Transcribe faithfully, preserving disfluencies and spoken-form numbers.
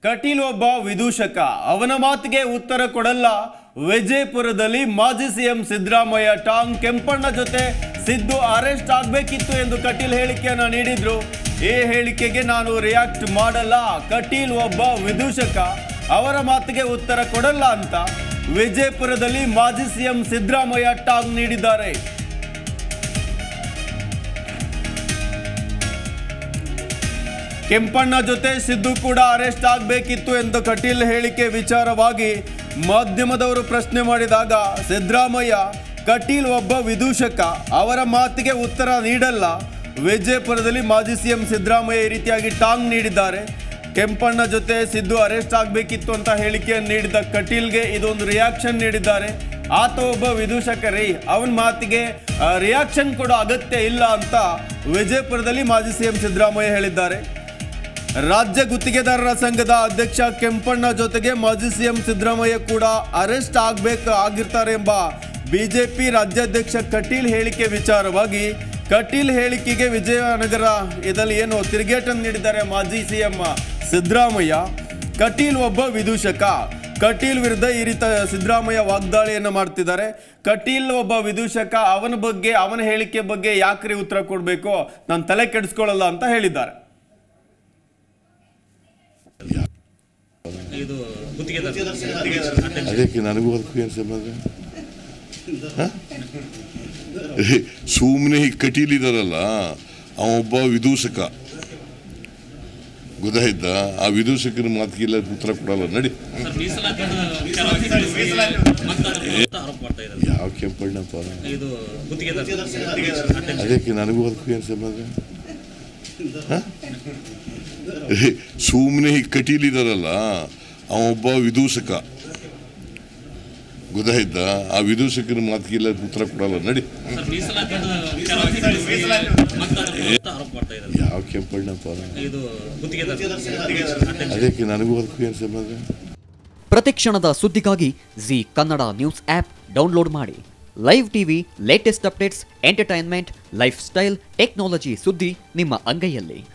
ಕಟೀಲ್ ಒಬ್ಬ ವಿದೂಷಕ, ಅವನ ಮಾತಿಗೆ ಉತ್ತರ ಕೊಡಲ್ಲ. ವಿಜಯಪುರದಲ್ಲಿ ಮಾಜಿ ಸಿಎಂ ಸಿದ್ದರಾಮಯ್ಯ ಟಾಂಗ್ ಕೆಂಪಣ್ಣ ಜೊತೆ ಸಿದ್ದು ಅರೆಸ್ಟ್ ಆಗಬೇಕಿತ್ತು ಎಂದು ಕಟೀಲ್ ಹೇಳಿಕೆಯನ್ನು ನೀಡಿದ್ರು. ಈ ಹೇಳಿಕೆಗೆ ನಾನು ರಿಯಾಕ್ಟ್ ಮಾಡಲ್ಲ, ಕಟೀಲ್ ಒಬ್ಬ ವಿದೂಷಕ, ಅವರ ಮಾತಿಗೆ ಉತ್ತರ ಕೊಡಲ್ಲ ಅಂತ ವಿಜಯಪುರದಲ್ಲಿ ಮಾಜಿ ಸಿಎಂ ಸಿದ್ದರಾಮಯ್ಯ ಟಾಂಗ್ ನೀಡಿದ್ದಾರೆ. ಕೆಂಪಣ್ಣ ಜೊತೆ ಸಿದ್ದು ಕೂಡ ಅರೆಸ್ಟ್ ಆಗಬೇಕಿತ್ತು ಎಂದು ಕಟೀಲ್ ಹೇಳಿಕೆ ವಿಚಾರವಾಗಿ ಮಾಧ್ಯಮದವರು ಪ್ರಶ್ನೆ ಮಾಡಿದಾಗ ಸಿದ್ದರಾಮಯ್ಯ ಕಟೀಲ್ ಒಬ್ಬ ವಿದೂಷಕ, ಅವರ ಮಾತಿಗೆ ಉತ್ತರ ನೀಡಲ್ಲ. ವಿಜಯಪುರದಲ್ಲಿ ಮಾಜಿ ಸಿಎಂ ಸಿದ್ದರಾಮಯ್ಯ ಈ ರೀತಿಯಾಗಿ ಟಾಂಗ್ ನೀಡಿದ್ದಾರೆ. ಕೆಂಪಣ್ಣ ಜೊತೆ ಸಿದ್ದು ಅರೆಸ್ಟ್ ಆಗಬೇಕಿತ್ತು ಅಂತ ಹೇಳಿಕೆಯನ್ನು ನೀಡಿದ ಕಟೀಲ್ಗೆ ಇದೊಂದು ರಿಯಾಕ್ಷನ್ ನೀಡಿದ್ದಾರೆ. ಆತ ಒಬ್ಬ ವಿದೂಷಕ ರೀ, ಅವನ ಮಾತಿಗೆ ರಿಯಾಕ್ಷನ್ ಕೊಡೋ ಅಗತ್ಯ ಇಲ್ಲ ಅಂತ ವಿಜಯಪುರದಲ್ಲಿ ಮಾಜಿ ಸಿಎಂ ಸಿದ್ದರಾಮಯ್ಯ ಹೇಳಿದ್ದಾರೆ. ರಾಜ್ಯ ಗುತ್ತಿಗೆದಾರರ ಸಂಘದ ಅಧ್ಯಕ್ಷ ಕೆಂಪಣ್ಣ ಜೊತೆಗೆ ಮಾಜಿ ಸಿಎಂ ಸಿದ್ದರಾಮಯ್ಯ ಕೂಡ ಅರೆಸ್ಟ್ ಆಗಬೇಕು ಆಗಿರ್ತಾರೆ ಎಂಬ ಬಿಜೆಪಿ ರಾಜ್ಯಾಧ್ಯಕ್ಷ ಕಟೀಲ್ ಹೇಳಿಕೆ ವಿಚಾರವಾಗಿ ಕಟೀಲ್ ಹೇಳಿಕೆಗೆ ವಿಜಯನಗರ ಇದರಲ್ಲಿ ಏನು ತಿರುಗೇಟನ್ನು ನೀಡಿದ್ದಾರೆ ಮಾಜಿ ಸಿಎಂ ಸಿದ್ದರಾಮಯ್ಯ. ಕಟೀಲ್ ಒಬ್ಬ ವಿದೂಷಕ, ಕಟೀಲ್ ವಿರುದ್ಧ ಈ ರೀತಿ ಸಿದ್ದರಾಮಯ್ಯ ವಾಗ್ದಾಳಿಯನ್ನು ಮಾಡ್ತಿದ್ದಾರೆ. ಕಟೀಲ್ ಒಬ್ಬ ವಿದೂಷಕ, ಅವನ ಬಗ್ಗೆ ಅವನ ಹೇಳಿಕೆ ಬಗ್ಗೆ ಯಾಕ್ರಿ ಉತ್ತರ ಕೊಡಬೇಕು, ನಾನು ತಲೆ ಕೆಡಿಸ್ಕೊಳ್ಳಲ್ಲ ಅಂತ ಹೇಳಿದ್ದಾರೆ. ಅದಕ್ಕೆ ನನಗೂ ಅದಕ್ಕೂ ಏನು ಸಂಬಂಧ? ಸುಮ್ಮನೆ ಕಟೀಲ್ ಇದಾರಲ್ಲ, ಅವೊಬ್ಬ ವಿದೂಷಕ, ಗೊತ್ತಾಯ್ತ? ಆ ವಿದೂಷಕನ ಮಾತಿಗೆಲ್ಲ ಉತ್ತರ ಕೊಡಲ್ಲ. ನಡಿ. ಯಾವ ಕೆಂಪಣ್ಣಪ್ಪ? ಅದಕ್ಕೆ ನನಗೂ ಅದಕ್ಕೂ ಏನು ಸಂಬಂಧ? ಸುಮ್ಮನೆ ಕಟೀಲ್ ಇದಾರಲ್ಲ, ಅವೊಬ್ಬ ವಿದೂಷಕ, ಗೊತ್ತಾಯ್ತ? ಆ ವಿದೂಷಕನ ಮಾತಿಗೆಲ್ಲ ಉತ್ತರ ಕೊಡಲ್ಲ. ನಡಿ. ಯಾವ ಕೆಂಪಣ್ಣಪ್ಪ? ಅದಕ್ಕೆ ನನಗೂ ಅದಕ್ಕೂ ಏನು ಸಂಬಂಧ? ಪ್ರತಿಕ್ಷಣದ ಸುದ್ದಿಗಾಗಿ Zee Kannada news app download ಮಾಡಿ. Live TV, latest updates, entertainment, lifestyle, technology ಸುದ್ದಿ ನಿಮ್ಮ ಅಂಗೈಯಲ್ಲಿ.